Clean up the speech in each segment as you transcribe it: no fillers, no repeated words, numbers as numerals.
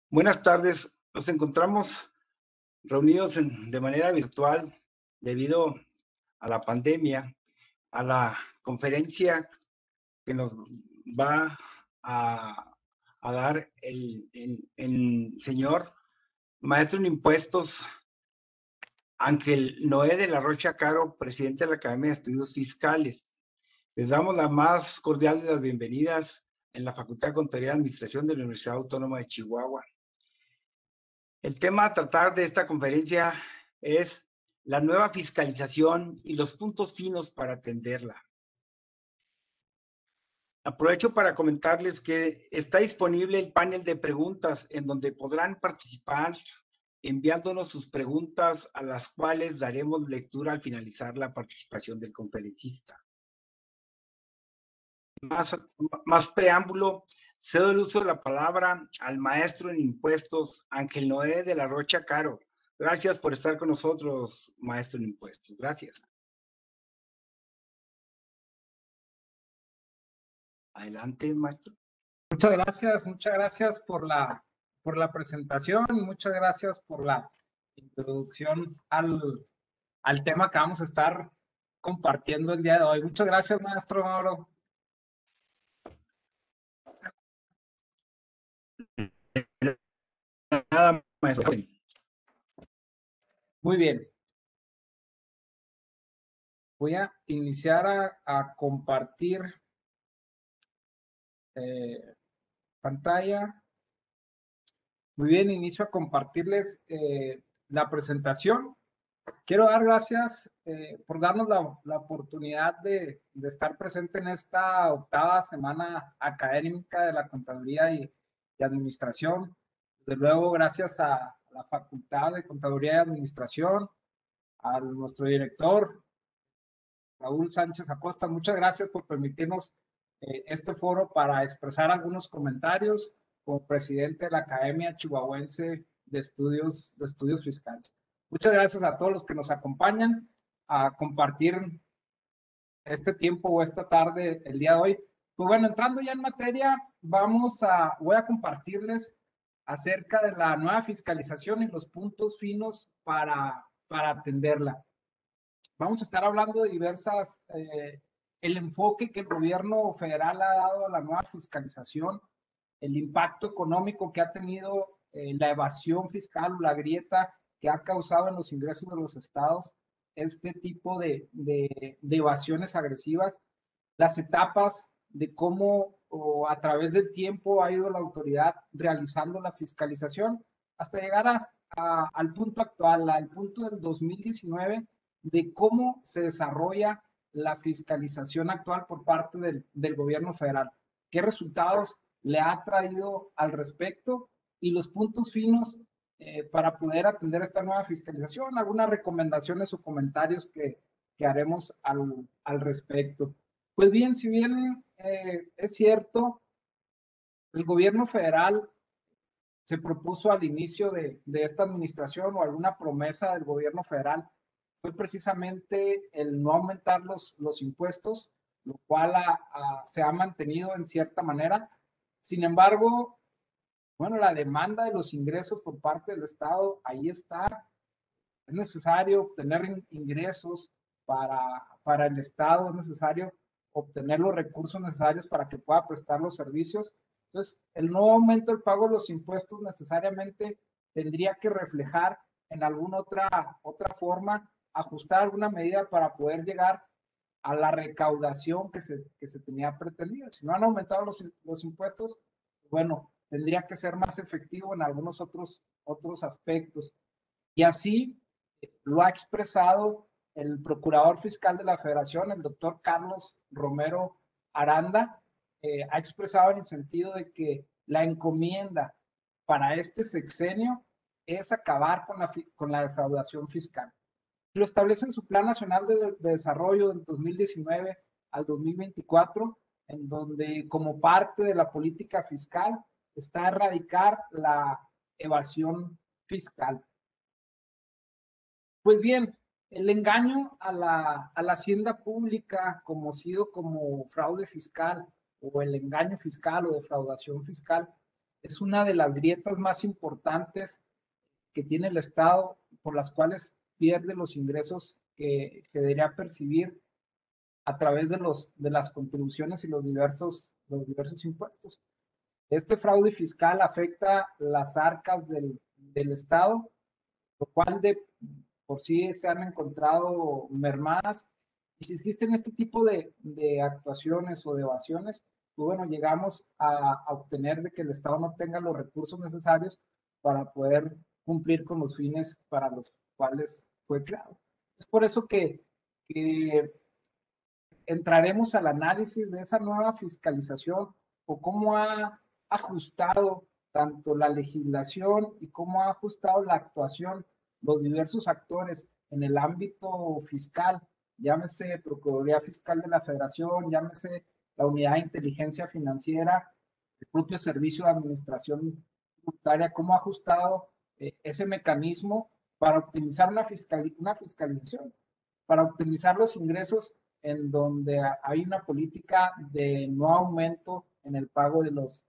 Buenas tardes. Nos encontramos reunidos de manera virtual debido a la pandemia, a la conferencia que nos va a, a dar el señor maestro en impuestos Ángel Noé de la Rocha Caro, presidente de la Academia de Estudios Fiscales. Les damos la más cordial de las bienvenidas en la Facultad de Contaduría y Administración de la Universidad Autónoma de Chihuahua. El tema a tratar de esta conferencia es la nueva fiscalización y los puntos finos para atenderla. Aprovecho para comentarles que está disponible el panel de preguntas en donde podrán participar enviándonos sus preguntas a las cuales daremos lectura al finalizar la participación del conferencista. Más preámbulo, cedo el uso de la palabra al maestro en impuestos, Ángel Noé de la Rocha Caro. Gracias por estar con nosotros, maestro en impuestos. Gracias. Adelante, maestro. Muchas gracias por la presentación, muchas gracias por la introducción al tema que vamos a estar compartiendo el día de hoy. Muchas gracias, maestro Mauro. Nada, maestro. Muy bien. Voy a iniciar a compartir pantalla. Muy bien, inicio a compartirles la presentación. Quiero dar gracias por darnos la oportunidad de estar presente en esta octava semana académica de la Contaduría y Administración. Desde luego, gracias a la Facultad de Contaduría y Administración, a nuestro director, Raúl Sánchez Acosta. Muchas gracias por permitirnos este foro para expresar algunos comentarios como presidente de la Academia Chihuahuense de Estudios Fiscales. Muchas gracias a todos los que nos acompañan a compartir este tiempo o esta tarde, el día de hoy. Pues bueno, entrando ya en materia, voy a compartirles acerca de la nueva fiscalización y los puntos finos para atenderla. Vamos a estar hablando de diversas, el enfoque que el gobierno federal ha dado a la nueva fiscalización, el impacto económico que ha tenido la evasión fiscal, la grieta que ha causado en los ingresos de los estados este tipo de evasiones agresivas, las etapas de cómo a través del tiempo ha ido la autoridad realizando la fiscalización hasta llegar al punto actual, al punto del 2019, de cómo se desarrolla la fiscalización actual por parte del gobierno federal. ¿Qué resultados le ha traído al respecto? Y los puntos finos para poder atender esta nueva fiscalización, algunas recomendaciones o comentarios que haremos al respecto. Pues bien, si bien es cierto, el gobierno federal se propuso al inicio de esta administración, o alguna promesa del gobierno federal, fue precisamente el no aumentar los impuestos, lo cual se ha mantenido en cierta manera. Sin embargo, bueno, la demanda de los ingresos por parte del Estado, ahí está. Es necesario obtener ingresos para el Estado, es necesario obtener los recursos necesarios para que pueda prestar los servicios. Entonces, el nuevo aumento del pago de los impuestos necesariamente tendría que reflejar en alguna otra forma, ajustar alguna medida para poder llegar a la recaudación que se tenía pretendida. Si no han aumentado los impuestos, bueno, tendría que ser más efectivo en algunos otros aspectos. Y así lo ha expresado el procurador fiscal de la Federación, el doctor Carlos Romero Aranda, ha expresado en el sentido de que la encomienda para este sexenio es acabar con la defraudación fiscal. Lo establece en su Plan Nacional de Desarrollo del 2019 al 2024, en donde como parte de la política fiscal está erradicar la evasión fiscal. Pues bien, el engaño a la hacienda pública, conocido como fraude fiscal, o el engaño fiscal o defraudación fiscal, es una de las grietas más importantes que tiene el Estado, por las cuales pierde los ingresos que debería percibir a través de las contribuciones y los diversos impuestos. Este fraude fiscal afecta las arcas del Estado, lo cual por sí se han encontrado mermadas. Y si existen este tipo de actuaciones o de evasiones, pues bueno, llegamos a obtener de que el Estado no tenga los recursos necesarios para poder cumplir con los fines para los cuales fue creado. Es por eso que entraremos al análisis de esa nueva fiscalización o cómo ha ajustado tanto la legislación y cómo ha ajustado la actuación los diversos actores en el ámbito fiscal, llámese Procuraduría Fiscal de la Federación, llámese la Unidad de Inteligencia Financiera, el propio Servicio de Administración Tributaria, cómo ha ajustado ese mecanismo para optimizar una fiscalización, para optimizar los ingresos en donde hay una política de no aumento en el pago de los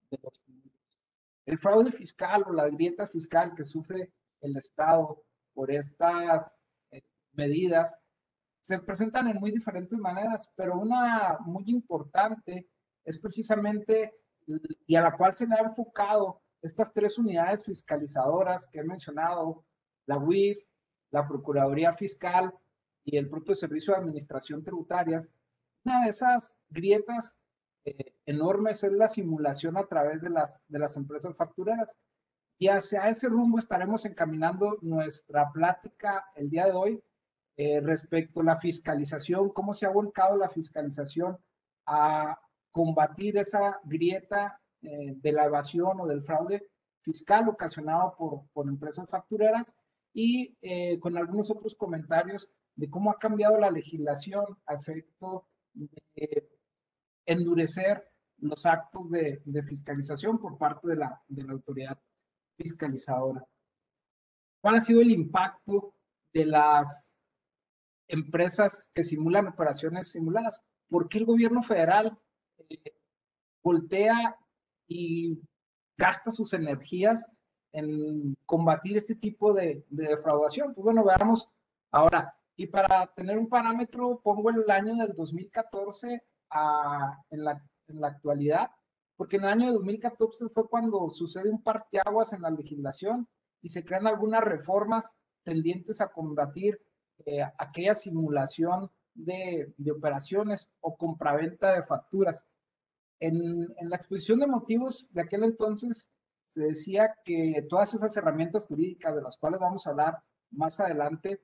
el fraude fiscal o la grieta fiscal que sufre el Estado por estas medidas se presentan en muy diferentes maneras, pero una muy importante es precisamente, y a la cual se le ha enfocado estas tres unidades fiscalizadoras que he mencionado, la UIF, la Procuraduría Fiscal y el propio Servicio de Administración Tributaria. Una de esas grietas enormes es la simulación a través de las empresas factureras. Y hacia ese rumbo estaremos encaminando nuestra plática el día de hoy respecto a la fiscalización, cómo se ha volcado la fiscalización a combatir esa grieta de la evasión o del fraude fiscal ocasionado por empresas factureras y con algunos otros comentarios de cómo ha cambiado la legislación a efecto de endurecer los actos de fiscalización por parte de la autoridad fiscalizadora. ¿Cuál ha sido el impacto de las empresas que simulan operaciones simuladas? ¿Por qué el gobierno federal voltea y gasta sus energías en combatir este tipo de defraudación? Pues bueno, veamos ahora. Y para tener un parámetro, pongo el año del 2014 en la actualidad, porque en el año 2014 fue cuando sucede un parteaguas en la legislación y se crean algunas reformas tendientes a combatir aquella simulación de operaciones o compraventa de facturas. En la exposición de motivos de aquel entonces se decía que todas esas herramientas jurídicas de las cuales vamos a hablar más adelante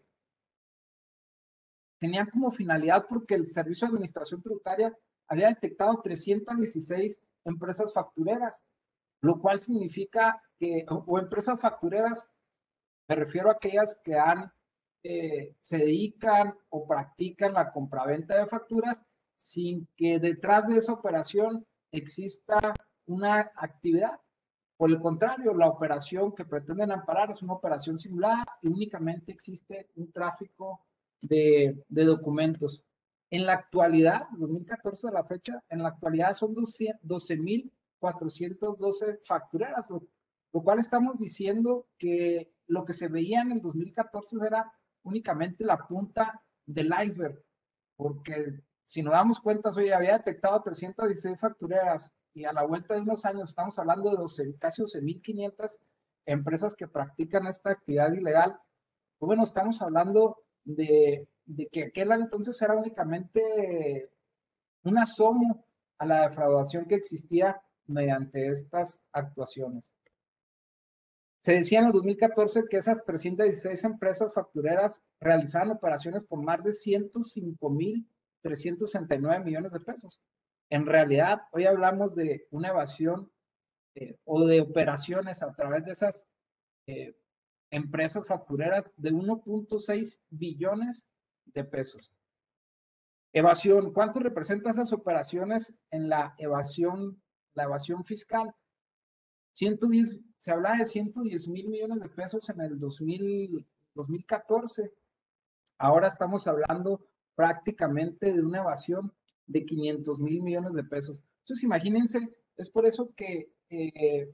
tenían como finalidad porque el Servicio de Administración Tributaria había detectado 316 empresas factureras, lo cual significa que, o empresas factureras, me refiero a aquellas que se dedican o practican la compraventa de facturas sin que detrás de esa operación exista una actividad. Por el contrario, la operación que pretenden amparar es una operación simulada y únicamente existe un tráfico de documentos. En la actualidad, 2014 a la fecha, en la actualidad son 12.412 factureras, lo cual estamos diciendo que lo que se veía en el 2014 era únicamente la punta del iceberg, porque si nos damos cuenta, hoy había detectado 316 factureras y a la vuelta de unos años estamos hablando de casi 12.500 empresas que practican esta actividad ilegal. Pues bueno, estamos hablando de que aquel entonces era únicamente un asomo a la defraudación que existía mediante estas actuaciones. Se decía en el 2014 que esas 316 empresas factureras realizaban operaciones por más de 105.369 millones de pesos. En realidad, hoy hablamos de una evasión o de operaciones a través de esas empresas factureras de 1.6 billones de pesos. Evasión, ¿cuánto representan esas operaciones en la evasión fiscal? 110, se hablaba de 110.000 millones de pesos en el 2014. Ahora estamos hablando prácticamente de una evasión de 500.000 millones de pesos. Entonces, imagínense, es por eso que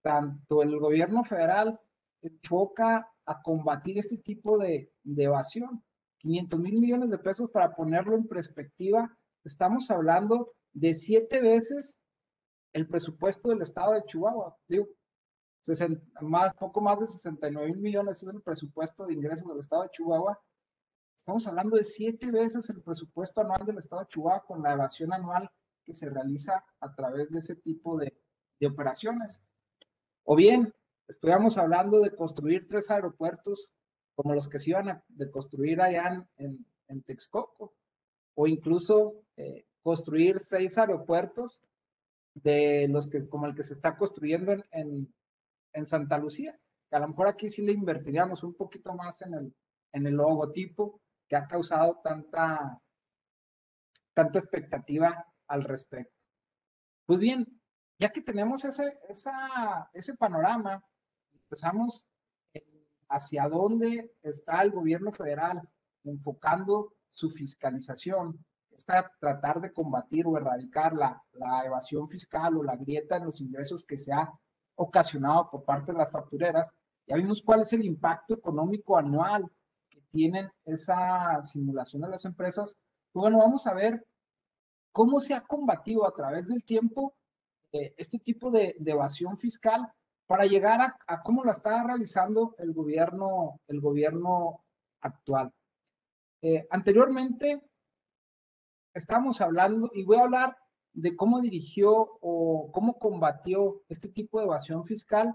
tanto el gobierno federal enfoca a combatir este tipo de evasión. 500 mil millones de pesos, para ponerlo en perspectiva, estamos hablando de 7 veces el presupuesto del estado de Chihuahua. Digo, poco más de 69 mil millones es el presupuesto de ingresos del estado de Chihuahua. Estamos hablando de 7 veces el presupuesto anual del estado de Chihuahua, con la evasión anual que se realiza a través de ese tipo de operaciones. O bien, estuviéramos hablando de construir 3 aeropuertos como los que se iban a construir allá en Texcoco, o incluso construir 6 aeropuertos de los que, como el que se está construyendo en Santa Lucía, que a lo mejor aquí sí le invertiríamos un poquito más en el logotipo, que ha causado tanta expectativa al respecto. Pues bien, ya que tenemos ese panorama, empezamos hacia dónde está el gobierno federal enfocando su fiscalización, está tratar de combatir o erradicar la evasión fiscal o la grieta en los ingresos que se ha ocasionado por parte de las factureras. Ya vimos cuál es el impacto económico anual que tienen esa simulación de las empresas. Pues bueno, vamos a ver cómo se ha combatido a través del tiempo este tipo de evasión fiscal, para llegar a cómo la está realizando el gobierno actual. Anteriormente estábamos hablando, y voy a hablar de cómo dirigió o cómo combatió este tipo de evasión fiscal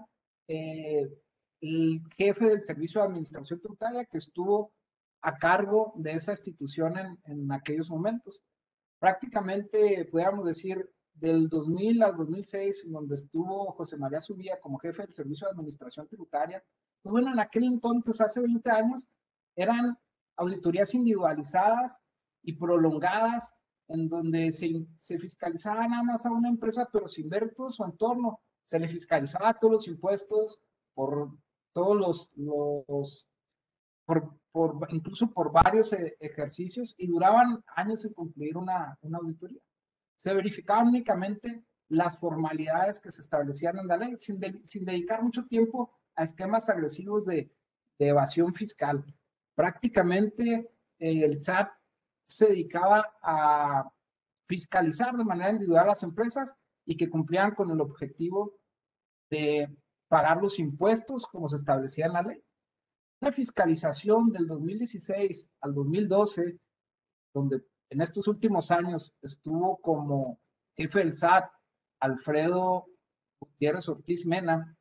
el jefe del Servicio de Administración Tributaria, que estuvo a cargo de esa institución en aquellos momentos. Prácticamente, podríamos decir, del 2000 al 2006, donde estuvo José María Zubía como jefe del Servicio de Administración Tributaria. Pues bueno, en aquel entonces, hace 20 años, eran auditorías individualizadas y prolongadas, en donde se fiscalizaba nada más a una empresa, pero sin ver todo su entorno. Se le fiscalizaba todos los impuestos por todos incluso por varios ejercicios, y duraban años en concluir una auditoría. Se verificaban únicamente las formalidades que se establecían en la ley, sin dedicar mucho tiempo a esquemas agresivos de evasión fiscal. Prácticamente el SAT se dedicaba a fiscalizar de manera individual a las empresas y que cumplieran con el objetivo de pagar los impuestos como se establecía en la ley. Una fiscalización del 2016 al 2012, donde en estos últimos años estuvo como jefe del SAT Alfredo Gutiérrez Ortiz Mena,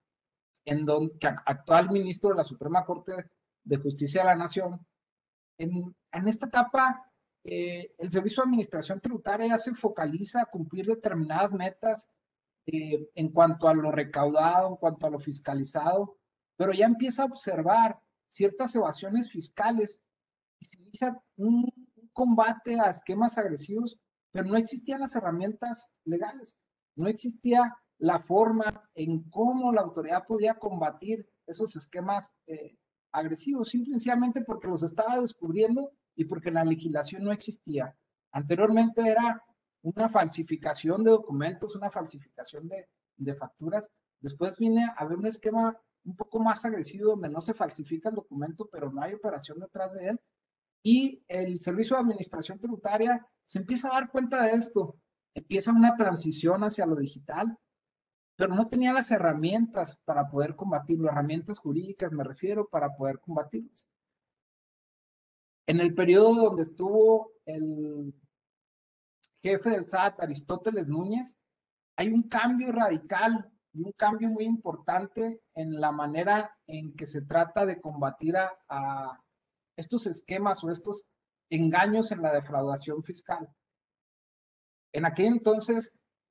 actual ministro de la Suprema Corte de Justicia de la Nación. En esta etapa, el Servicio de Administración Tributaria ya se focaliza a cumplir determinadas metas en cuanto a lo recaudado, en cuanto a lo fiscalizado, pero ya empieza a observar ciertas evasiones fiscales y se inicia un combate a esquemas agresivos, pero no existían las herramientas legales, no existía la forma en cómo la autoridad podía combatir esos esquemas agresivos, simplemente porque los estaba descubriendo y porque la legislación no existía. Anteriormente era una falsificación de documentos, una falsificación de facturas. Después viene a haber un esquema un poco más agresivo, donde no se falsifica el documento, pero no hay operación detrás de él. Y el Servicio de Administración Tributaria se empieza a dar cuenta de esto. Empieza una transición hacia lo digital, pero no tenía las herramientas para poder combatirlo, herramientas jurídicas me refiero, para poder combatirlos. En el periodo donde estuvo el jefe del SAT, Aristóteles Núñez, hay un cambio radical y un cambio muy importante en la manera en que se trata de combatir a estos esquemas o estos engaños en la defraudación fiscal. En aquel entonces,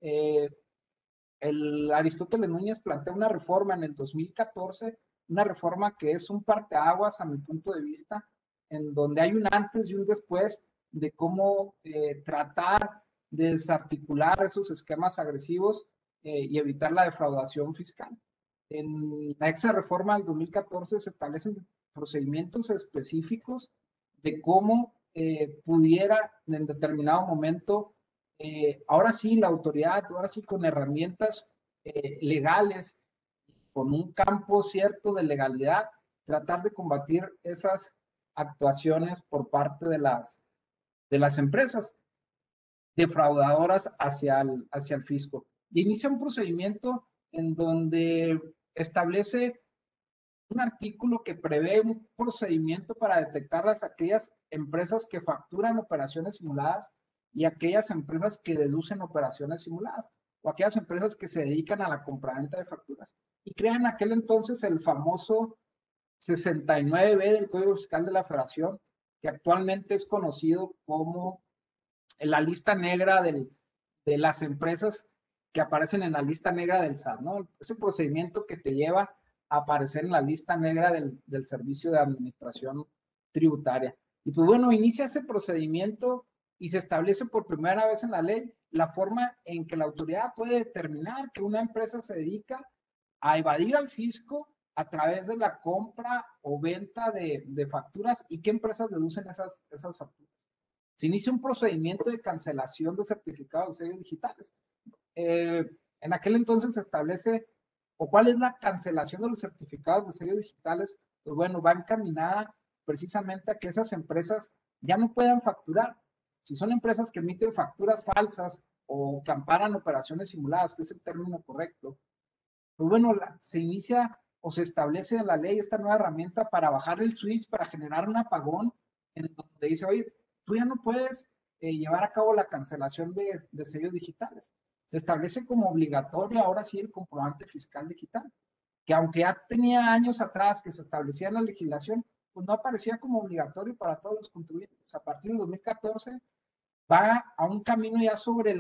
el Aristóteles Núñez plantea una reforma en el 2014, una reforma que es un parteaguas a mi punto de vista, en donde hay un antes y un después de cómo tratar de desarticular esos esquemas agresivos y evitar la defraudación fiscal. En esa reforma del 2014 se establecen procedimientos específicos de cómo pudiera en determinado momento, ahora sí la autoridad, ahora sí con herramientas legales con un campo cierto de legalidad, tratar de combatir esas actuaciones por parte de las empresas defraudadoras hacia el fisco. Y inicia un procedimiento en donde establece un artículo que prevé un procedimiento para detectar aquellas empresas que facturan operaciones simuladas y aquellas empresas que deducen operaciones simuladas, o aquellas empresas que se dedican a la compraventa de facturas. Y crea en aquel entonces el famoso 69B del Código Fiscal de la Federación, que actualmente es conocido como la lista negra de las empresas que aparecen en la lista negra del SAT, ¿no? Ese procedimiento que te lleva a aparecer en la lista negra del Servicio de Administración Tributaria. Y pues bueno, inicia ese procedimiento y se establece por primera vez en la ley la forma en que la autoridad puede determinar que una empresa se dedica a evadir al fisco a través de la compra o venta de facturas y qué empresas deducen esas facturas. Se inicia un procedimiento de cancelación de certificados de sellos digitales. En aquel entonces se establece, o cuál es la cancelación de los certificados de sellos digitales, pues bueno, va encaminada precisamente a que esas empresas ya no puedan facturar. Si son empresas que emiten facturas falsas o que amparan operaciones simuladas, que es el término correcto, pues bueno, se inicia o se establece en la ley esta nueva herramienta para bajar el switch, para generar un apagón en donde dice, oye, tú ya no puedes llevar a cabo la cancelación de sellos digitales. Se establece como obligatorio ahora sí el comprobante fiscal digital, que aunque ya tenía años atrás que se establecía en la legislación, pues no aparecía como obligatorio para todos los contribuyentes. A partir del 2014 va a un camino ya sobre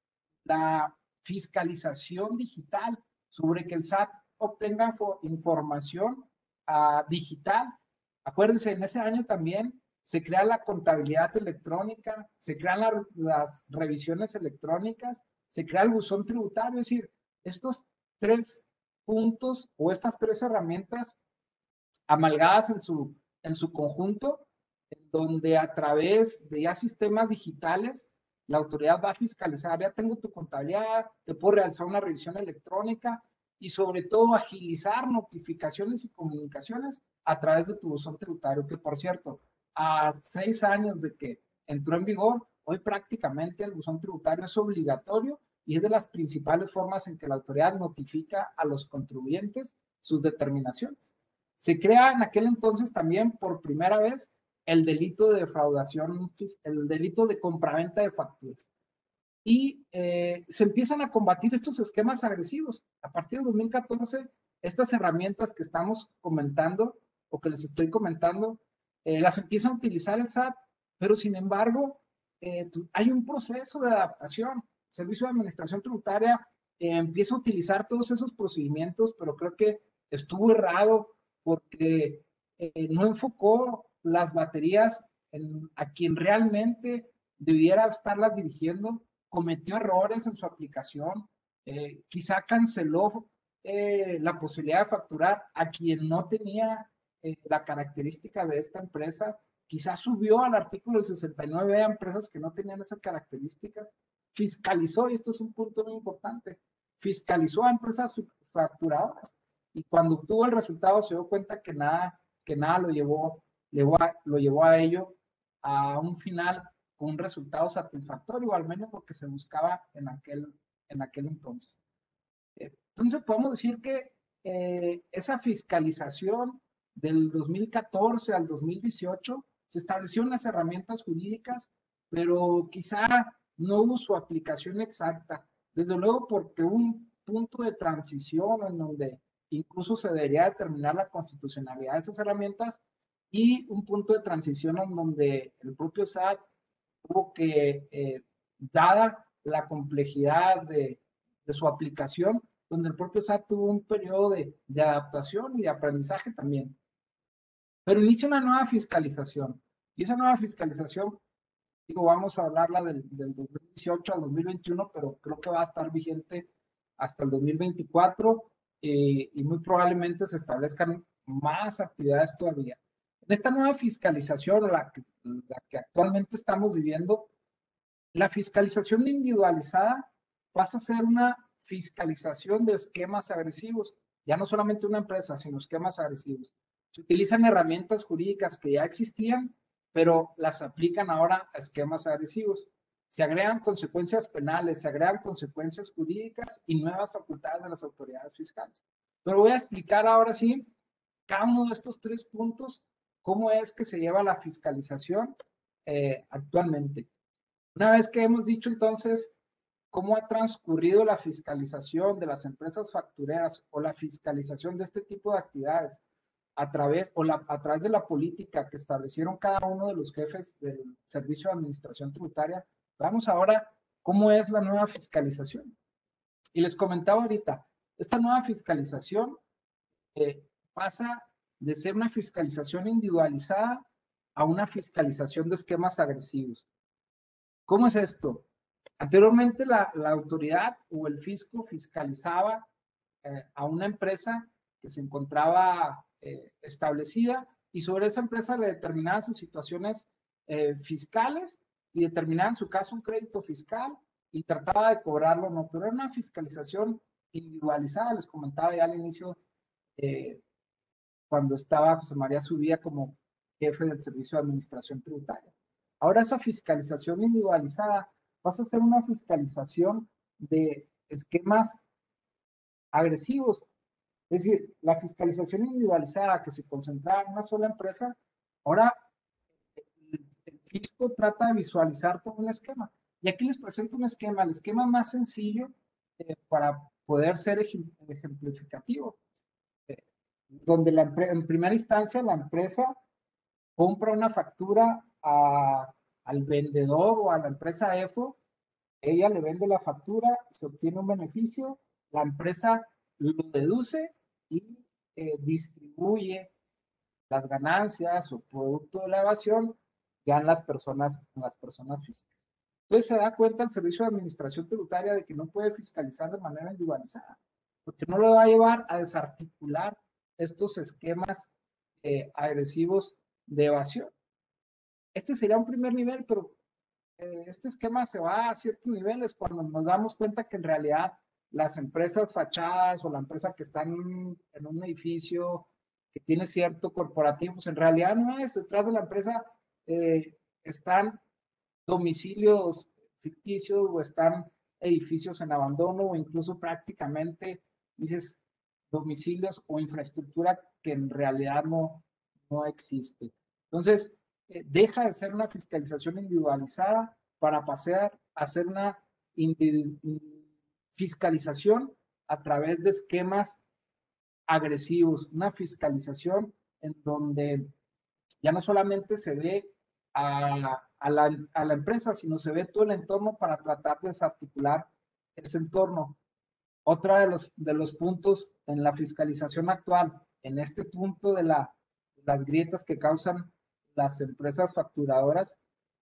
la fiscalización digital, sobre que el SAT obtenga información digital. Acuérdense, en ese año también se crea la contabilidad electrónica, se crean las revisiones electrónicas, se crea el buzón tributario, es decir, estos tres puntos o estas tres herramientas amalgadas en su conjunto, en donde a través de ya sistemas digitales, la autoridad va a fiscalizar, ya tengo tu contabilidad, te puedo realizar una revisión electrónica y sobre todo agilizar notificaciones y comunicaciones a través de tu buzón tributario, que por cierto, a 6 años de que entró en vigor, hoy prácticamente el buzón tributario es obligatorio y es de las principales formas en que la autoridad notifica a los contribuyentes sus determinaciones. Se crea en aquel entonces también por primera vez el delito de defraudación, el delito de compraventa de facturas. Y se empiezan a combatir estos esquemas agresivos. A partir de 2014, estas herramientas que estamos comentando o que les estoy comentando, las empieza a utilizar el SAT, pero sin embargo, pues hay un proceso de adaptación. El Servicio de Administración Tributaria empieza a utilizar todos esos procedimientos, pero creo que estuvo errado porque no enfocó las baterías a quien realmente debiera estarlas dirigiendo, cometió errores en su aplicación, quizá canceló la posibilidad de facturar a quien no tenía la característica de esta empresa, quizá subió al artículo del 69 a empresas que no tenían esas características, fiscalizó, y esto es un punto muy importante, fiscalizó a empresas facturadoras y cuando obtuvo el resultado se dio cuenta que nada lo llevó a ello a un final con un resultado satisfactorio, al menos lo que se buscaba en aquel entonces. Entonces podemos decir que esa fiscalización del 2014 al 2018 se establecieron las herramientas jurídicas, pero quizá no hubo su aplicación exacta. Desde luego porque un punto de transición en donde incluso se debería determinar la constitucionalidad de esas herramientas y un punto de transición en donde el propio SAT tuvo que, dada la complejidad de su aplicación, donde el propio SAT tuvo un periodo de adaptación y de aprendizaje también. Pero inicia una nueva fiscalización. Y esa nueva fiscalización, digo, vamos a hablarla del 2018 al 2021, pero creo que va a estar vigente hasta el 2024 y muy probablemente se establezcan más actividades todavía. En esta nueva fiscalización, la que actualmente estamos viviendo, la fiscalización individualizada pasa a ser una fiscalización de esquemas agresivos. ya no solamente una empresa, sino esquemas agresivos. Se utilizan herramientas jurídicas que ya existían, pero las aplican ahora a esquemas agresivos. Se agregan consecuencias penales, se agregan consecuencias jurídicas y nuevas facultades de las autoridades fiscales. Pero voy a explicar ahora sí cada uno de estos 3 puntos, cómo es que se lleva la fiscalización actualmente. Una vez que hemos dicho entonces cómo ha transcurrido la fiscalización de las empresas factureras o la fiscalización de este tipo de actividades a través de la política que establecieron cada uno de los jefes del Servicio de Administración Tributaria, vamos ahora cómo es la nueva fiscalización. Y les comentaba ahorita, esta nueva fiscalización pasa de ser una fiscalización individualizada a una fiscalización de esquemas agresivos. ¿Cómo es esto? Anteriormente la autoridad o el fisco fiscalizaba a una empresa que se encontraba establecida y sobre esa empresa le determinaban sus situaciones fiscales y determinaba en su caso un crédito fiscal y trataba de cobrarlo o no, pero era una fiscalización individualizada, les comentaba ya al inicio cuando estaba José María Zubía como jefe del Servicio de Administración Tributaria. Ahora esa fiscalización individualizada pasa a ser una fiscalización de esquemas agresivos. Es decir, la fiscalización individualizada que se concentraba en una sola empresa, ahora el fisco trata de visualizar todo un esquema. Y aquí les presento un esquema, el esquema más sencillo para poder ser ejemplificativo. Donde en primera instancia la empresa compra una factura al vendedor o a la empresa EFO, ella le vende la factura, se obtiene un beneficio, la empresa lo deduce y distribuye las ganancias o producto de la evasión ya en las personas físicas. Entonces se da cuenta el Servicio de Administración Tributaria de que no puede fiscalizar de manera individualizada, porque no lo va a llevar a desarticular estos esquemas agresivos de evasión. Este sería un primer nivel, pero este esquema se va a ciertos niveles cuando nos damos cuenta que en realidad las empresas fachadas o la empresa que está en un edificio que tiene cierto corporativo, pues en realidad no es, detrás de la empresa están domicilios ficticios o están edificios en abandono o incluso prácticamente dices domicilios o infraestructura que en realidad no existe. Entonces, deja de ser una fiscalización individualizada para pasar a ser una fiscalización a través de esquemas agresivos, una fiscalización en donde ya no solamente se ve a la empresa, sino se ve todo el entorno para tratar de desarticular ese entorno. Otra de los puntos en la fiscalización actual, en este punto de las grietas que causan las empresas facturadoras,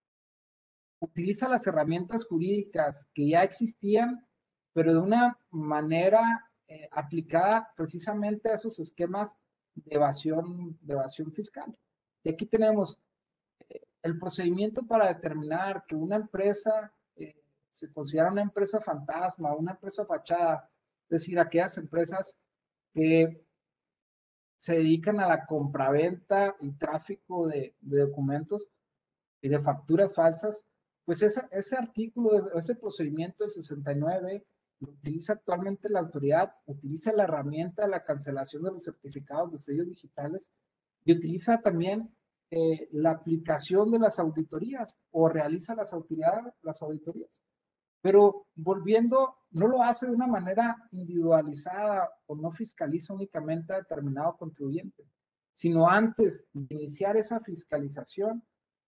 utiliza las herramientas jurídicas que ya existían, pero de una manera aplicada precisamente a esos esquemas de evasión fiscal. Y aquí tenemos el procedimiento para determinar que una empresa se considera una empresa fantasma, una empresa fachada, es decir, aquellas empresas que se dedican a la compraventa y tráfico de documentos y de facturas falsas, pues ese artículo, ese procedimiento del 69 lo utiliza actualmente la autoridad, utiliza la herramienta de la cancelación de los certificados de sellos digitales y utiliza también la aplicación de las auditorías o realiza las auditorías. Pero volviendo, no lo hace de una manera individualizada o no fiscaliza únicamente a determinado contribuyente, sino antes de iniciar esa fiscalización,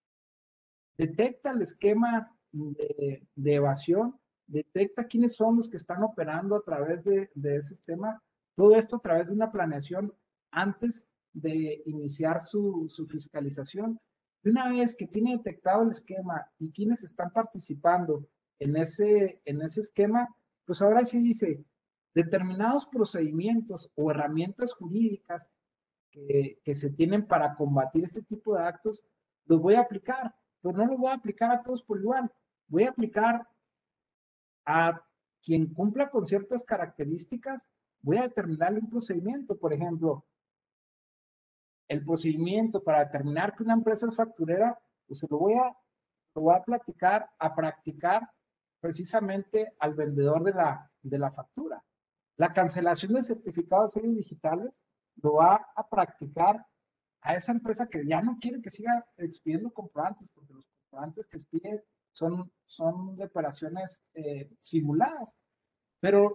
detecta el esquema de evasión, detecta quiénes son los que están operando a través de ese esquema, todo esto a través de una planeación antes de iniciar su fiscalización. Y una vez que tiene detectado el esquema y quienes están participando en ese esquema, pues ahora sí dice, determinados procedimientos o herramientas jurídicas que se tienen para combatir este tipo de actos, los voy a aplicar, pero no los voy a aplicar a todos por igual. Voy a aplicar a quien cumpla con ciertas características voy a determinarle un procedimiento, por ejemplo, el procedimiento para determinar que una empresa es facturera, pues lo voy a practicar precisamente al vendedor de la factura. La cancelación de certificados de sellos digitales lo va a practicar a esa empresa que ya no quiere que siga expidiendo comprobantes, porque los comprobantes que expide son de operaciones simuladas, pero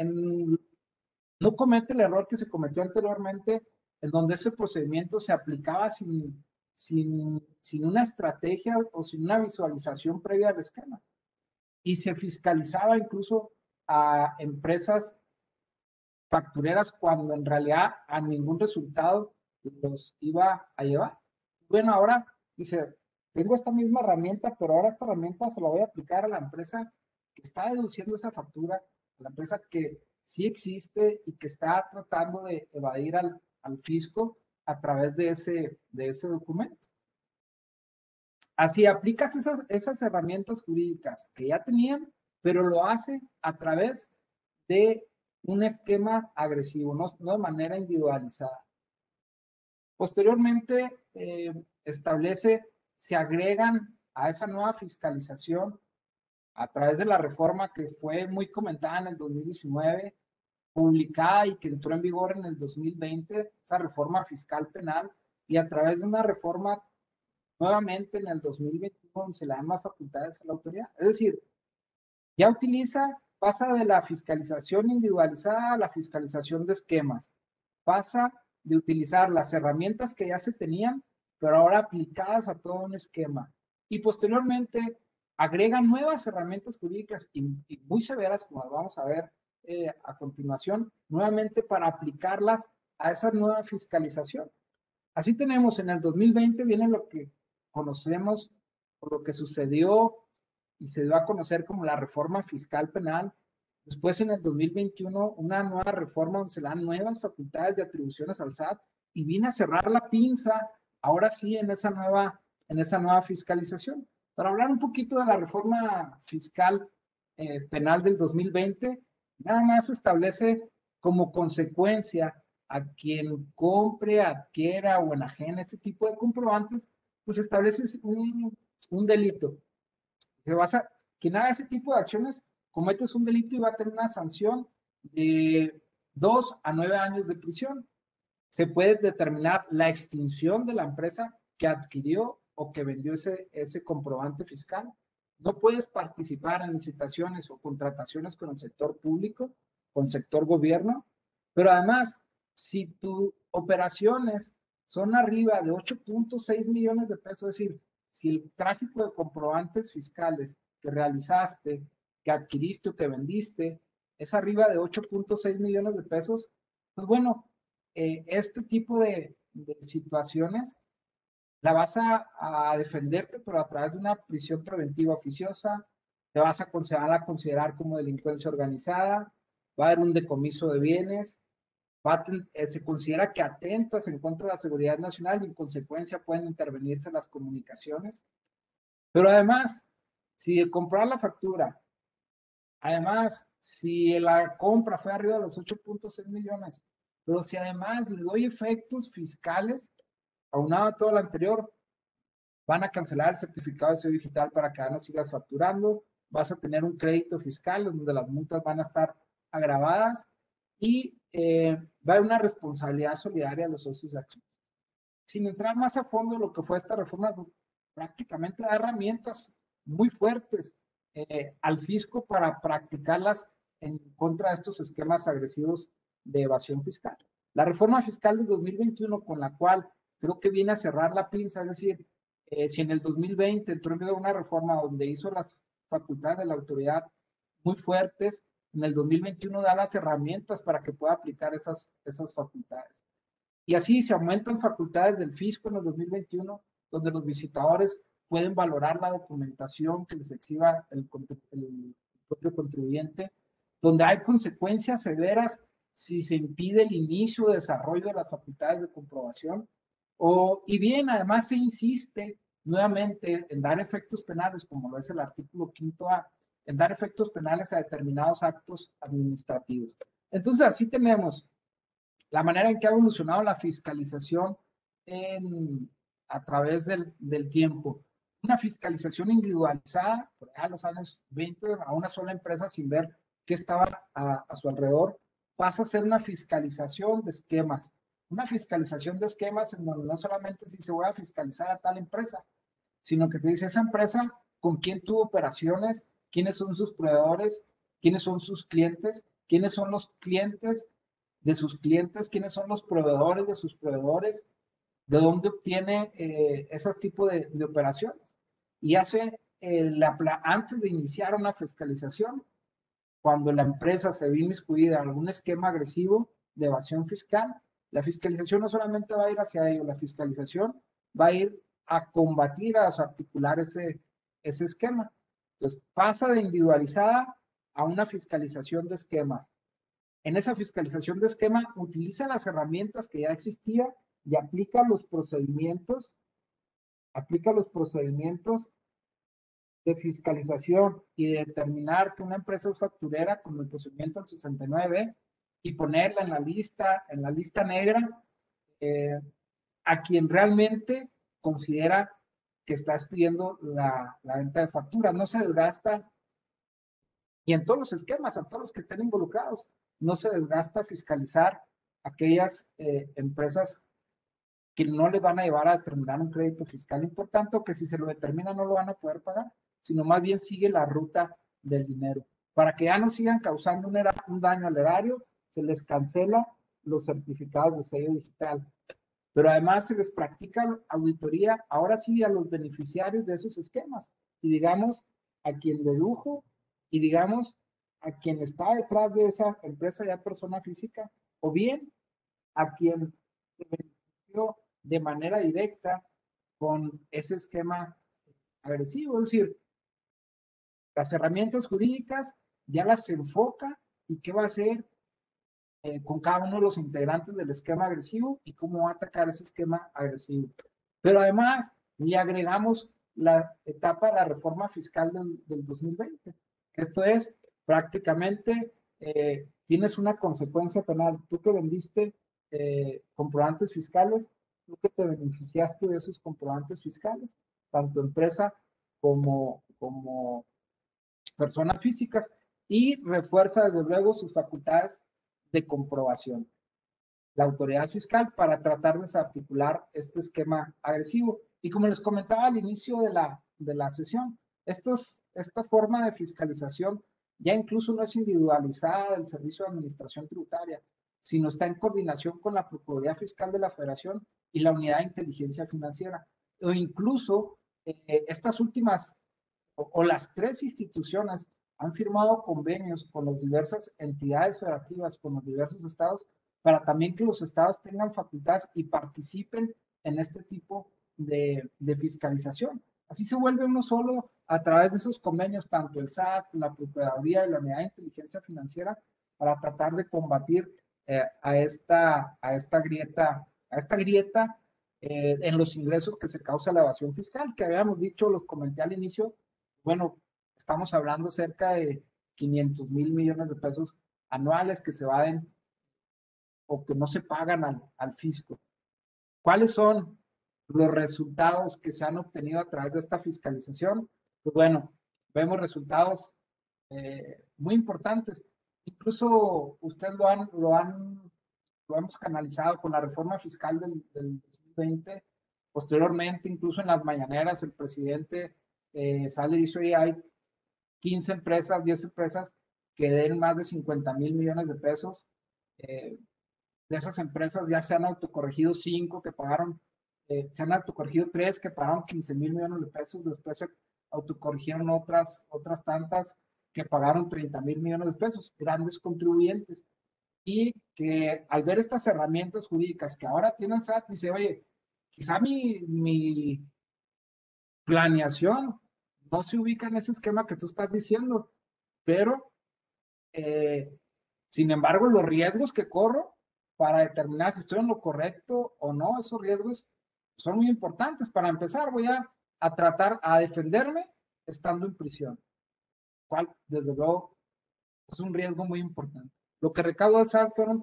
no comete el error que se cometió anteriormente, en donde ese procedimiento se aplicaba sin una estrategia o sin una visualización previa al esquema. Y se fiscalizaba incluso a empresas factureras cuando en realidad a ningún resultado los iba a llevar. Bueno, ahora dice, tengo esta misma herramienta, pero ahora esta herramienta se la voy a aplicar a la empresa que está deduciendo esa factura, a la empresa que sí existe y que está tratando de evadir al fisco a través de ese documento. Así aplicas esas herramientas jurídicas que ya tenían, pero lo hace a través de un esquema agresivo, no de manera individualizada. Posteriormente, se agregan a esa nueva fiscalización a través de la reforma que fue muy comentada en el 2019, publicada y que entró en vigor en el 2020, esa reforma fiscal penal, y a través de una reforma nuevamente en el 2021 se le dan más facultades a la autoridad. Es decir, ya pasa de la fiscalización individualizada a la fiscalización de esquemas. Pasa de utilizar las herramientas que ya se tenían, pero ahora aplicadas a todo un esquema. Y posteriormente agregan nuevas herramientas jurídicas y muy severas, como vamos a ver a continuación, nuevamente para aplicarlas a esa nueva fiscalización. Así tenemos en el 2020, viene lo que conocemos, por lo que sucedió y se dio a conocer como la reforma fiscal penal. Después, en el 2021, una nueva reforma donde se dan nuevas facultades de atribuciones al SAT y viene a cerrar la pinza, ahora sí, en esa nueva fiscalización. Para hablar un poquito de la reforma fiscal penal del 2020, nada más establece como consecuencia a quien compre, adquiera o enajene este tipo de comprobantes, pues establece un delito. Quien haga ese tipo de acciones cometes un delito y va a tener una sanción de 2 a 9 años de prisión. Se puede determinar la extinción de la empresa que adquirió o que vendió ese comprobante fiscal. No puedes participar en licitaciones o contrataciones con el sector público, con el sector gobierno, pero además, si tus operaciones son arriba de 8.6 millones de pesos, es decir, si el tráfico de comprobantes fiscales que realizaste, que adquiriste o que vendiste es arriba de 8.6 millones de pesos, pues bueno, este tipo de situaciones la vas a defenderte, pero a través de una prisión preventiva oficiosa, te vas a considerar como delincuencia organizada, va a haber un decomiso de bienes, se considera que atentas en contra de la seguridad nacional y en consecuencia pueden intervenirse las comunicaciones. Pero además, si de comprar la factura, además, si la compra fue arriba de los 8.6 millones, pero si además le doy efectos fiscales, aunado a todo lo anterior, van a cancelar el certificado de sello digital para que ya no sigas facturando, vas a tener un crédito fiscal donde las multas van a estar agravadas y va a haber una responsabilidad solidaria de los socios de acciones. Sin entrar más a fondo lo que fue esta reforma, pues, prácticamente da herramientas muy fuertes al fisco para practicarlas en contra de estos esquemas agresivos de evasión fiscal. La reforma fiscal del 2021, con la cual creo que viene a cerrar la pinza, es decir, si en el 2020 entró en una reforma donde hizo las facultades de la autoridad muy fuertes, en el 2021 da las herramientas para que pueda aplicar esas facultades. Y así se aumentan facultades del fisco en el 2021, donde los visitadores pueden valorar la documentación que les exhiba el propio contribuyente, donde hay consecuencias severas si se impide el inicio o desarrollo de las facultades de comprobación, y bien, además se insiste nuevamente en dar efectos penales, como lo es el artículo 5A, en dar efectos penales a determinados actos administrativos. Entonces, así tenemos la manera en que ha evolucionado la fiscalización a través del tiempo. Una fiscalización individualizada, por allá en los años 20, a una sola empresa sin ver qué estaba a su alrededor, pasa a ser una fiscalización de esquemas. Una fiscalización de esquemas en donde no solamente se dice voy a fiscalizar a tal empresa, sino que te dice esa empresa con quién tuvo operaciones, quiénes son sus proveedores, quiénes son sus clientes, quiénes son los clientes de sus clientes, quiénes son los proveedores de sus proveedores, de dónde obtiene esos tipos de operaciones. Y hace, antes de iniciar una fiscalización, cuando la empresa se ve inmiscuida en algún esquema agresivo de evasión fiscal, la fiscalización no solamente va a ir hacia ello, la fiscalización va a ir a combatir, a desarticular ese esquema. Entonces, pasa de individualizada a una fiscalización de esquemas. En esa fiscalización de esquema, utiliza las herramientas que ya existían y aplica los procedimientos de fiscalización y de determinar que una empresa es facturera con el procedimiento del 69 y ponerla en la lista negra a quien realmente considera que está expidiendo la venta de facturas. No se desgasta, y en todos los esquemas, a todos los que estén involucrados, no se desgasta fiscalizar aquellas empresas que no le van a llevar a determinar un crédito fiscal importante o que si se lo determina no lo van a poder pagar, sino más bien sigue la ruta del dinero. Para que ya no sigan causando un daño al erario, se les cancela los certificados de sello digital. Pero además se les practica auditoría, ahora sí, a los beneficiarios de esos esquemas. Y digamos, a quien dedujo y digamos, a quien está detrás de esa empresa ya persona física, o bien a quien se benefició de manera directa con ese esquema agresivo. Es decir, las herramientas jurídicas ya las enfoca y qué va a hacer con cada uno de los integrantes del esquema agresivo y cómo va a atacar ese esquema agresivo. Pero además le agregamos la etapa de la reforma fiscal del 2020. Esto es, prácticamente tienes una consecuencia penal. Tú que vendiste comprobantes fiscales, tú que te beneficiaste de esos comprobantes fiscales, tanto empresa como personas físicas, y refuerza desde luego sus facultades de comprobación. La autoridad fiscal para tratar de desarticular este esquema agresivo. Y como les comentaba al inicio de la sesión, esta forma de fiscalización ya incluso no es individualizada del Servicio de Administración Tributaria, sino está en coordinación con la Procuraduría Fiscal de la Federación y la Unidad de Inteligencia Financiera. O incluso estas últimas o las tres instituciones han firmado convenios con las diversas entidades federativas, con los diversos estados, para también que los estados tengan facultades y participen en este tipo de fiscalización. Así se vuelve uno solo a través de esos convenios, tanto el SAT, la Procuraduría y la Unidad de Inteligencia Financiera, para tratar de combatir a esta grieta en los ingresos que se causa la evasión fiscal, que habíamos dicho, los comenté al inicio. Bueno, estamos hablando cerca de 500 mil millones de pesos anuales que se vayan o que no se pagan al fisco. ¿Cuáles son los resultados que se han obtenido a través de esta fiscalización? Pues bueno, vemos resultados muy importantes. Incluso ustedes lo hemos canalizado con la reforma fiscal del 2020. Posteriormente, incluso en las mañaneras, el presidente sale y dice, hay 15 empresas, 10 empresas que den más de 50 mil millones de pesos. De esas empresas ya se han autocorregido 5 que pagaron, se han autocorregido 3 que pagaron 15 mil millones de pesos, después se autocorrigieron otras tantas que pagaron 30 mil millones de pesos, grandes contribuyentes. Y que al ver estas herramientas jurídicas que ahora tiene el SAT, dice, oye, quizá mi planeación no se ubica en ese esquema que tú estás diciendo, pero sin embargo, los riesgos que corro para determinar si estoy en lo correcto o no, esos riesgos son muy importantes. Para empezar, voy a tratar a defenderme estando en prisión, cual desde luego es un riesgo muy importante. Lo que recaudó el SAT fueron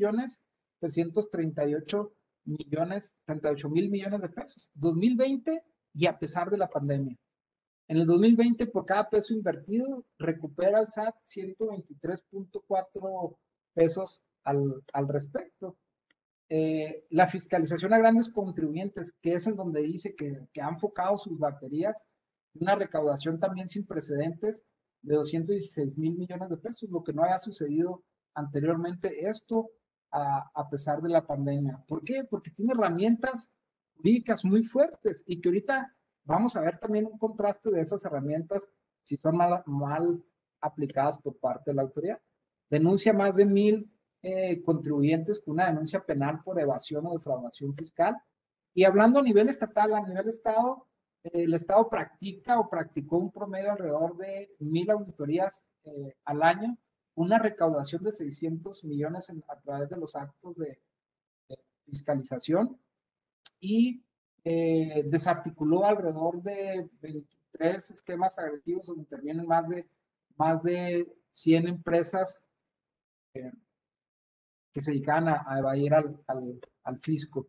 3.338.000 de pesos. 2020 y a pesar de la pandemia. En el 2020, por cada peso invertido, recupera el SAT 123.4 pesos al respecto. La fiscalización a grandes contribuyentes, que es en donde dice que han enfocado sus baterías, una recaudación también sin precedentes de 216 mil millones de pesos, lo que no había sucedido anteriormente, esto a pesar de la pandemia. ¿Por qué? Porque tiene herramientas jurídicas muy fuertes y que ahorita vamos a ver también un contraste de esas herramientas si son mal aplicadas por parte de la autoridad. Denuncia más de 1,000 contribuyentes con una denuncia penal por evasión o defraudación fiscal. Y hablando a nivel estatal, a nivel estado, el estado practica o practicó un promedio alrededor de 1,000 auditorías al año, una recaudación de 600 millones a través de los actos de fiscalización y desarticuló alrededor de 23 esquemas agresivos donde intervienen más de 100 empresas que se dedican a evadir al fisco.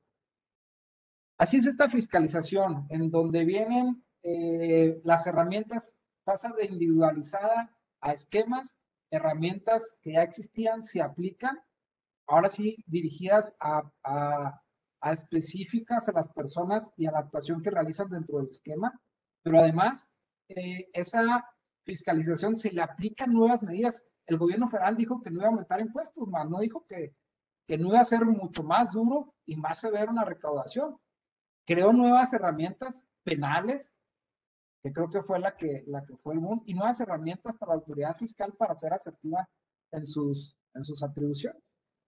Así es esta fiscalización, en donde vienen las herramientas, pasa de individualizada a esquemas, herramientas que ya existían, se aplican, ahora sí dirigidas a específicas a las personas y a la actuación que realizan dentro del esquema, pero además esa fiscalización se le aplican nuevas medidas. El gobierno federal dijo que no iba a aumentar impuestos, más no dijo que no iba a ser mucho más duro y más severo una recaudación. Creó nuevas herramientas penales, que creo que fue la que fue el boom, y nuevas herramientas para la autoridad fiscal para ser asertiva en sus atribuciones.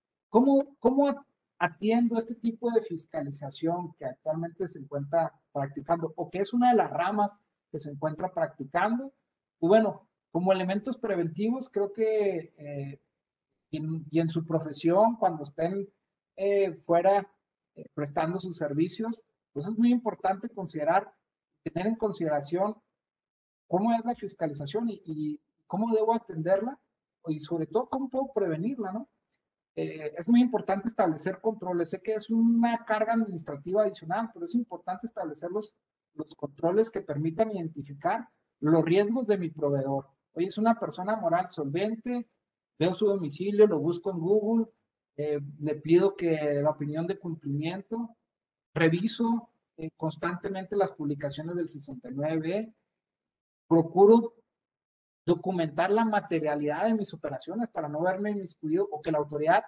¿Cómo atiendo este tipo de fiscalización que actualmente se encuentra practicando o que es una de las ramas que se encuentra practicando? Y bueno, como elementos preventivos, creo que y en su profesión, cuando estén fuera prestando sus servicios, pues es muy importante tener en consideración cómo es la fiscalización y cómo debo atenderla y sobre todo cómo puedo prevenirla, ¿no? Es muy importante establecer controles. Sé que es una carga administrativa adicional, pero es importante establecer los controles que permitan identificar los riesgos de mi proveedor. Oye, es una persona moral solvente, veo su domicilio, lo busco en Google, le pido que la opinión de cumplimiento, reviso constantemente las publicaciones del 69, procuro documentar la materialidad de mis operaciones para no verme inmiscuido o que la autoridad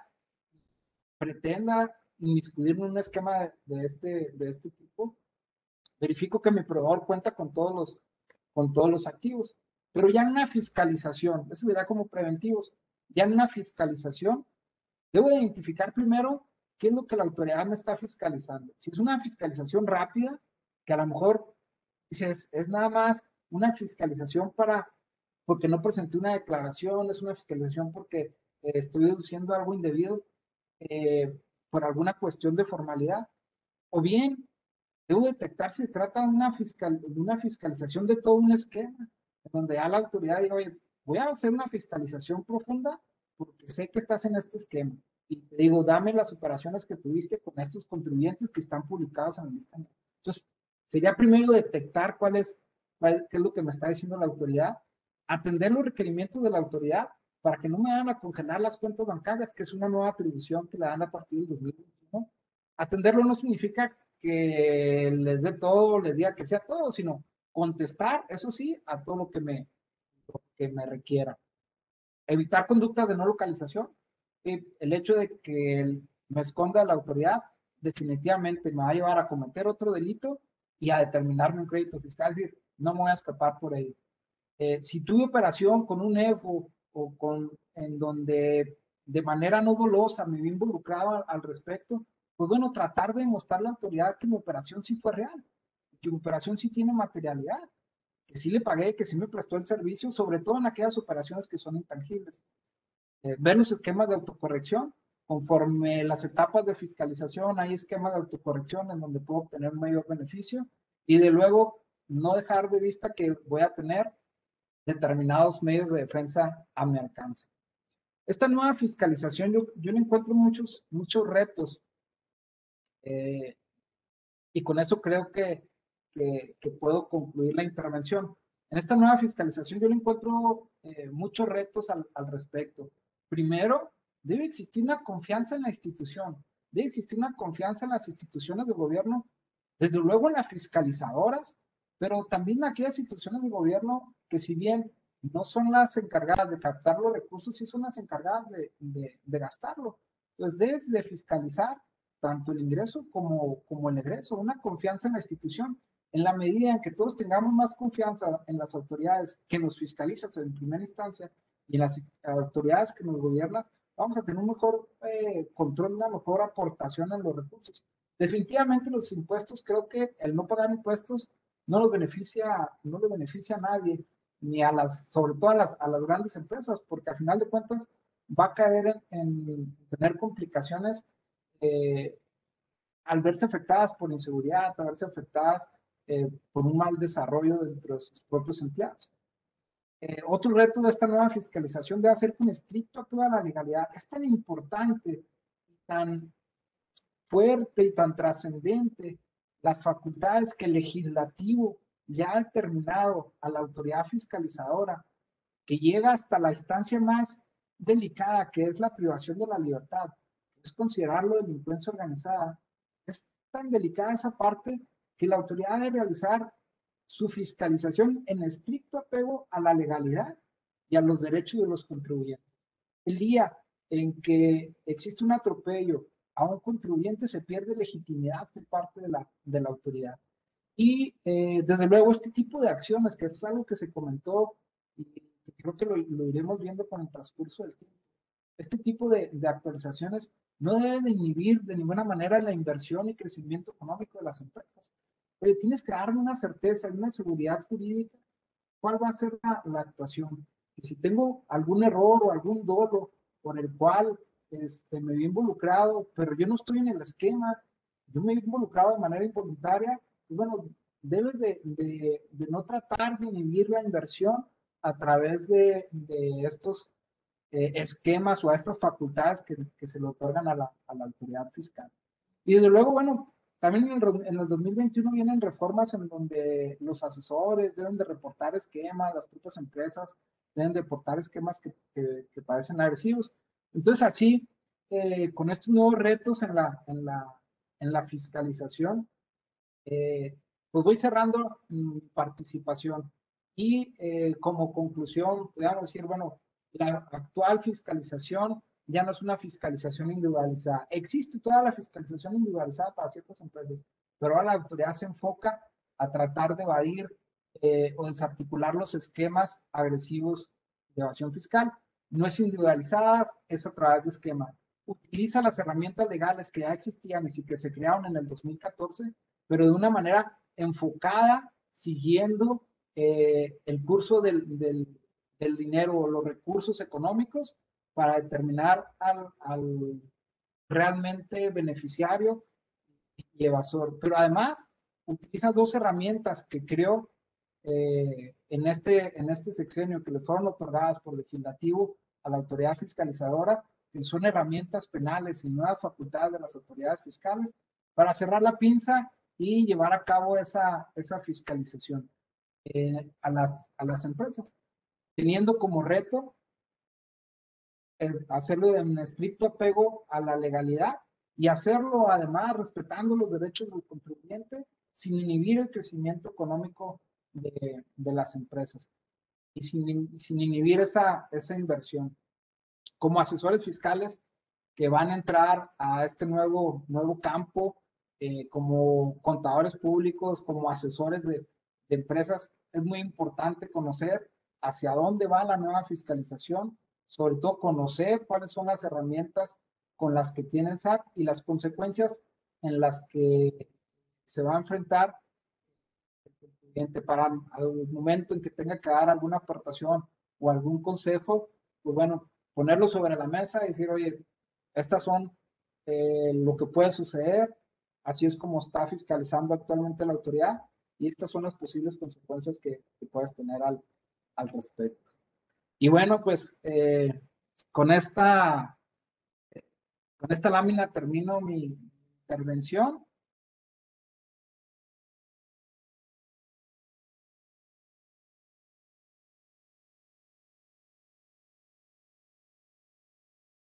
pretenda inmiscuirme en un esquema de este tipo. Verifico que mi proveedor cuenta con todos los activos. Pero ya en una fiscalización, eso dirá como preventivos, ya en una fiscalización, debo identificar primero qué es lo que la autoridad me está fiscalizando. Si es una fiscalización rápida, que a lo mejor es nada más una fiscalización porque no presenté una declaración, es una fiscalización porque estoy deduciendo algo indebido por alguna cuestión de formalidad, o bien debo detectar si se trata de una fiscalización de todo un esquema, en donde ya la autoridad diga, oye, voy a hacer una fiscalización profunda porque sé que estás en este esquema. Y te digo, dame las operaciones que tuviste con estos contribuyentes que están publicados en el lista. Entonces, sería primero detectar qué es lo que me está diciendo la autoridad, atender los requerimientos de la autoridad para que no me vayan a congelar las cuentas bancarias, que es una nueva atribución que le dan a partir del 2021. Atenderlo no significa que les dé todo, les diga que sea todo, sino contestar, eso sí, a todo lo que me requiera. Evitar conductas de no localización. El hecho de que me esconda la autoridad definitivamente me va a llevar a cometer otro delito y a determinarme un crédito fiscal, es decir, no me voy a escapar por ello. Si tuve operación con un EFO o en donde de manera no dolosa me vi involucrado al respecto, pues bueno, tratar de mostrar a la autoridad que mi operación sí fue real, que mi operación sí tiene materialidad, que sí le pagué, que sí me prestó el servicio, sobre todo en aquellas operaciones que son intangibles. Ver los esquemas de autocorrección, conforme las etapas de fiscalización, hay esquemas de autocorrección en donde puedo obtener un mayor beneficio y de luego no dejar de vista que voy a tener determinados medios de defensa a mi alcance. Esta nueva fiscalización, yo le encuentro muchos retos, y con eso creo que puedo concluir la intervención. En esta nueva fiscalización yo le encuentro muchos retos al respecto. Primero, debe existir una confianza en la institución, debe existir una confianza en las instituciones de gobierno, desde luego en las fiscalizadoras, pero también en aquellas instituciones de gobierno que, si bien no son las encargadas de captar los recursos, sí son las encargadas de gastarlo. Entonces, debes de fiscalizar tanto el ingreso como el egreso, una confianza en la institución. En la medida en que todos tengamos más confianza en las autoridades que nos fiscalizan en primera instancia y en las autoridades que nos gobiernan, vamos a tener un mejor control, una mejor aportación en los recursos. Definitivamente los impuestos, creo que el no pagar impuestos no le beneficia a nadie, ni a sobre todo a las grandes empresas, porque al final de cuentas va a caer en tener complicaciones al verse afectadas por inseguridad, al verse afectadas por un mal desarrollo dentro de sus propios empleados. Otro reto de esta nueva fiscalización debe ser un estricto apego a la legalidad. Es tan importante, tan fuerte y tan trascendente las facultades que el legislativo ya ha determinado a la autoridad fiscalizadora, que llega hasta la instancia más delicada, que es la privación de la libertad, es considerarlo delincuencia organizada. Es tan delicada esa parte que la autoridad debe realizar su fiscalización en estricto apego a la legalidad y a los derechos de los contribuyentes. El día en que existe un atropello a un contribuyente, se pierde legitimidad por parte de la autoridad. Y desde luego este tipo de acciones, que es algo que se comentó y creo que lo iremos viendo con el transcurso del tiempo, este tipo de actualizaciones no deben de inhibir de ninguna manera la inversión y crecimiento económico de las empresas. Pero tienes que darme una certeza y una seguridad jurídica cuál va a ser la actuación. Y si tengo algún error o algún dolo por el cual me vi involucrado, pero yo no estoy en el esquema, yo me he involucrado de manera involuntaria, y bueno, debes de no tratar de inhibir la inversión a través de estos esquemas o a estas facultades que se le otorgan a la autoridad fiscal. Y desde luego, bueno, también en el 2021 vienen reformas en donde los asesores deben de reportar esquemas, las propias empresas deben de reportar esquemas que parecen agresivos. Entonces, así, con estos nuevos retos en la fiscalización, pues voy cerrando mi participación. Y como conclusión, podríamos decir, bueno, la actual fiscalización ya no es una fiscalización individualizada. Existe toda la fiscalización individualizada para ciertas empresas, pero ahora la autoridad se enfoca a tratar de evadir o desarticular los esquemas agresivos de evasión fiscal. No es individualizada, es a través de esquema. Utiliza las herramientas legales que ya existían y que se crearon en el 2014, pero de una manera enfocada, siguiendo el curso del dinero o los recursos económicos para determinar al realmente beneficiario y evasor. Pero además utiliza dos herramientas que creó en este sexenio, que le fueron otorgadas por legislativo a la autoridad fiscalizadora, que son herramientas penales y nuevas facultades de las autoridades fiscales para cerrar la pinza y llevar a cabo esa fiscalización a las empresas, teniendo como reto hacerlo de un estricto apego a la legalidad y hacerlo además respetando los derechos del contribuyente sin inhibir el crecimiento económico de las empresas y sin inhibir esa inversión. Como asesores fiscales que van a entrar a este nuevo campo, como contadores públicos, como asesores de empresas, es muy importante conocer hacia dónde va la nueva fiscalización, sobre todo conocer cuáles son las herramientas con las que tiene el SAT y las consecuencias en las que se va a enfrentar el cliente para al momento en que tenga que dar alguna aportación o algún consejo, pues bueno, ponerlo sobre la mesa y decir, oye, estas son lo que puede suceder, así es como está fiscalizando actualmente la autoridad y estas son las posibles consecuencias que puedes tener al respecto. Y bueno, pues con esta lámina termino mi intervención.